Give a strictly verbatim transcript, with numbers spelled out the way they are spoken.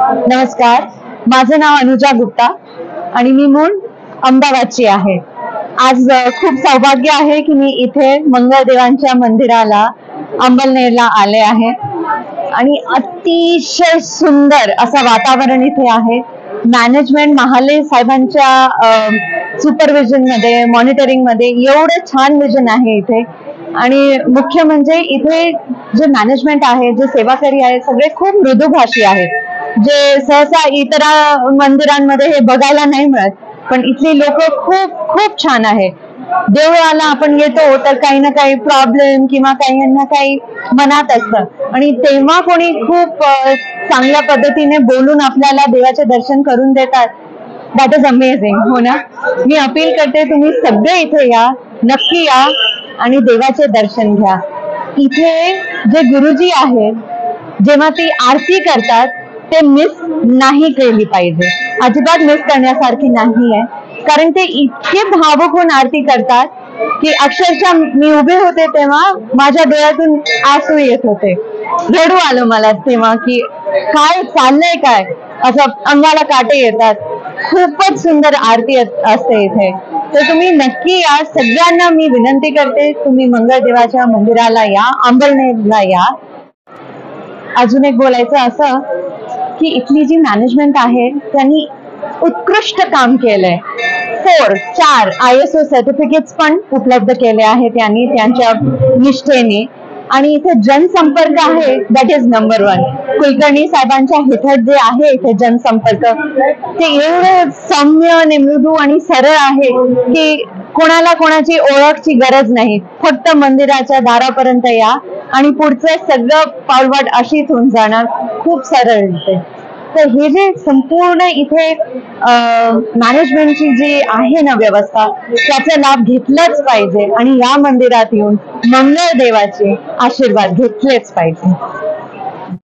नमस्कार, माझं नाव अनुजा गुप्ता आणि मी मूळ अहमदाबादची आहे। आज खूप सौभाग्य आहे की मी इथे मंगळदेवांच्या मंदिराला अंबलनेरला आले आहे आणि अतिशय सुंदर असं वातावरण इथे आहे। मॅनेजमेंट महाले साहेबांच्या सुपरविजन मध्ये, मॉनिटरिंग मध्ये एवढं छान विजन आहे इथे। आणि मुख्य म्हणजे इथे जे मॅनेजमेंट आहे, जे सेवाकरी आहे, सगळे खूप मृदुभाषी आहेत, जे सहसा इतर मंदिरांमध्ये हे बघायला नाही मिळत। पण इथली लोक खूप खूप छान आहे। देवळाला आपण येतो तर काही ना काही प्रॉब्लेम किंवा काही ना काही मनात असतं आणि तेव्हा कोणी खूप चांगल्या पद्धतीने बोलून आपल्याला देवाचे दर्शन करून देतात। दॅट इज अमेझिंग, हो ना। मी अपील करते, तुम्ही सगळे इथे या, नक्की या आणि देवाचे दर्शन घ्या। इथे जे गुरुजी आहेत, जेव्हा ती आरती करतात ते मिस नाही केली पाहिजे, अजिबात मिस करण्यासारखी नाही आहे। कारण ते इतके भावुक होऊन आरती करतात की अक्षरशः मी उभे होते तेव्हा माझ्या डोळ्यातून आसू येत होते, रडू आलं मला तेव्हा की काय चाललंय काय, असं अंगाला काटे येतात। खूपच सुंदर आरती असते इथे, तर तुम्ही नक्की या। सगळ्यांना मी विनंती करते, तुम्ही मंगळदेवाच्या मंदिराला या, अंबलनेरला या। अजून एक बोलायचं असं की इथली जी मॅनेजमेंट आहे त्यांनी उत्कृष्ट काम केलंय। फोर चार आय एस ओ सर्टिफिकेट्स पण उपलब्ध केले आहेत त्यांनी त्यांच्या निष्ठेने। आणि इथे जनसंपर्क आहे, that is number one. Kulkarni साहेबांच्या हेठळ जे आहे इथे जनसंपर्क, ते एवढं सौम्य आणि मृदू आणि सरळ आहे की कोणाला कोणाची ओळखची गरज नाही, फक्त मंदिराच्या दारापर्यंत या आणि पुढचं सगळं पावलवाट अशीच होऊन जाणार, खूप सरळ इथे। तर हे जे संपूर्ण इथे मॅनेजमेंटची जी आहे ना व्यवस्था, त्याचा लाभ घेतलाच पाहिजे आणि या मंदिरात येऊन मंगळदेवाचे आशीर्वाद घेतलेच पाहिजे।